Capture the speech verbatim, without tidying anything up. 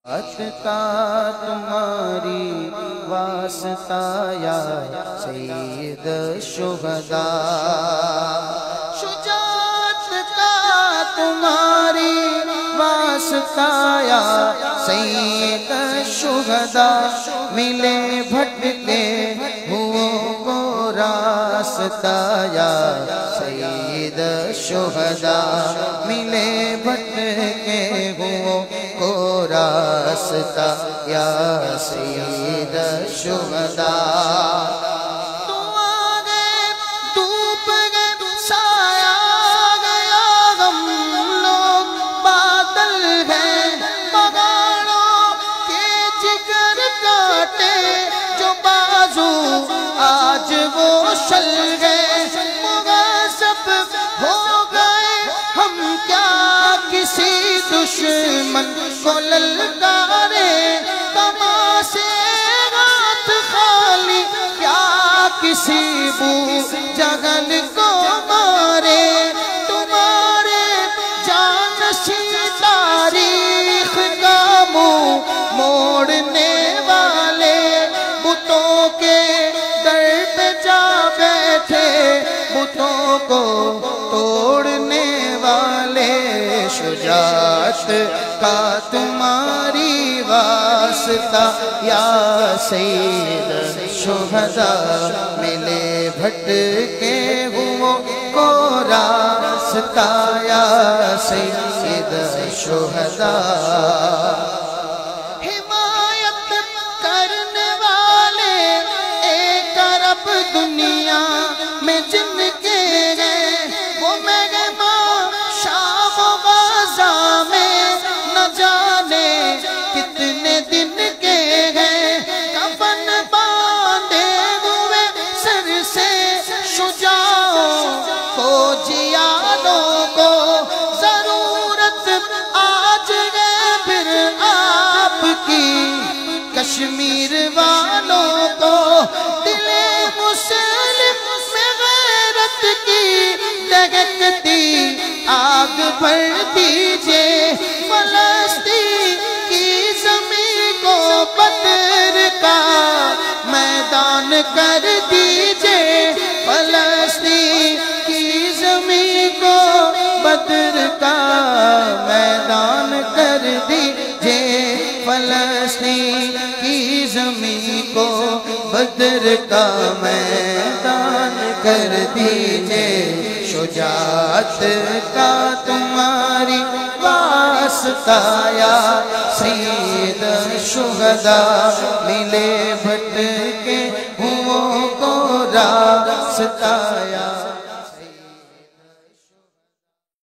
کا تمہاری واسطہ یا سید شہداء، شجاعت کا تمہاری واسطہ یا سید شہداء، ملے بھٹکے ہوں کو راستہ یا سید شہداء، ملے بھٹکے ہوں کو راستہ یا سید شہداء۔ تو آگے ڈوب گئے سایہ گیا، ہم لوگ بادل ہیں پہاڑوں کے جگر کاٹے جو بازو آج وہ شل گئے، مغصب ہو گئے ہم کیا کسی دشمن کو للکارے، تماشے ہاتھ خالی کیا کسی بو جگل کو مارے، تمہارے جانشین تاریخ کا منہ موڑنے والے، بتوں کے در پہ جا بیٹھے بتوں کو توڑنے والے، شجاعت کا تمہاری واسطہ یا سید شہداء، ملے بھٹکے ہوں کو راستہ یا سید شہداء۔ حمایت کرنے والے ایک ارب دنیا میں جن کے گئے، وہ مہمان شام و غزہ میں نہ جانے کتنے دن کے ہیں، کفن باندھے ہوئے سر سے شجاعوں فوجیانوں کو ضرورت آج ہے پھر آپ کی کشمیر والوں کو، دل مسلم میں غیرت کی دہکتی آگ بھر دیجئے، فلسطین کی زمین کو بدر کا میدان کر دیجئے، فلسطین کی زمین کو بدر کا میدان کر دیجئے، فلسطین کی زمین کو بدر کا میدان کر دیجئے، شجاعت کا تمہاری واسطہ یا سید شہداء، ملے بھٹکے ہوں کو راستہ